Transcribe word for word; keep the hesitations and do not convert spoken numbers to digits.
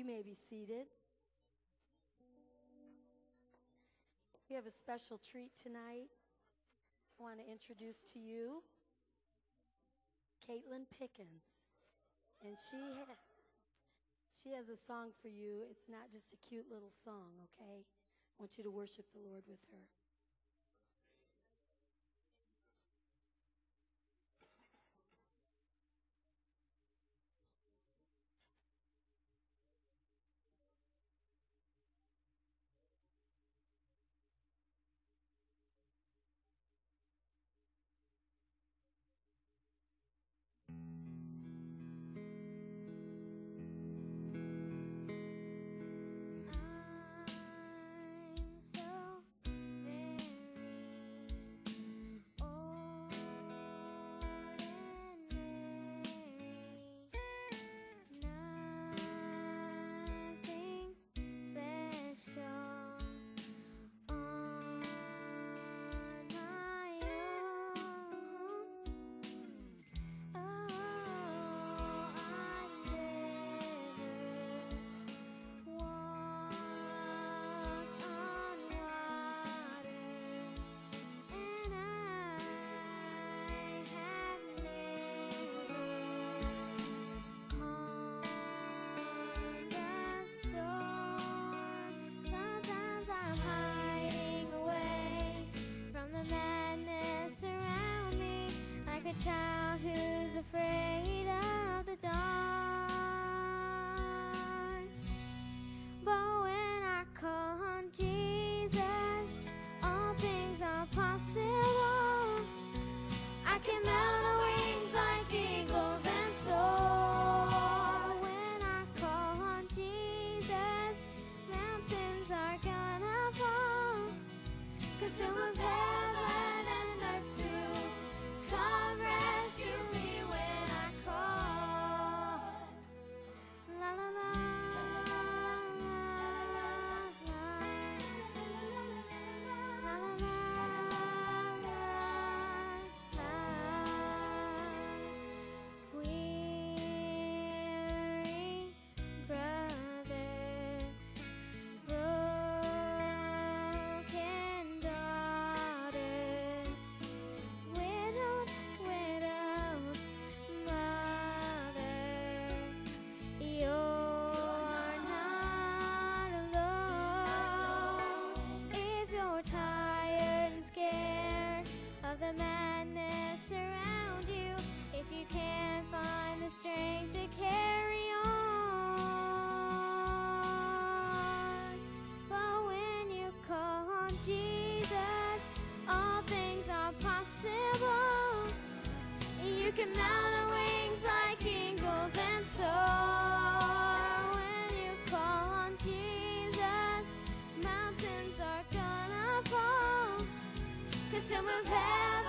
You may be seated. We have a special treat tonight. I want to introduce to you Caitlyn Pickens. And she, ha she has a song for you. It's not just a cute little song, okay? I want you to worship the Lord with her. Child who's afraid of the dark, but when I call on Jesus, all things are possible. I can mount on wings like eagles and soar. When I call on Jesus, mountains are gonna fall, 'cause he'll move heaven and earth to come rescue me when I call. La la la la la la la la la. Weary brother, broken daughter, widowed, widowed mother, you're not alone. If you're tired and scared of the madness around you, if you can't find the strength to carry on, but when you call on Jesus, all things are possible. You can mount on wings like eagles and soar. When you call on Jesus, mountains are gonna fall, 'cause he'll move heaven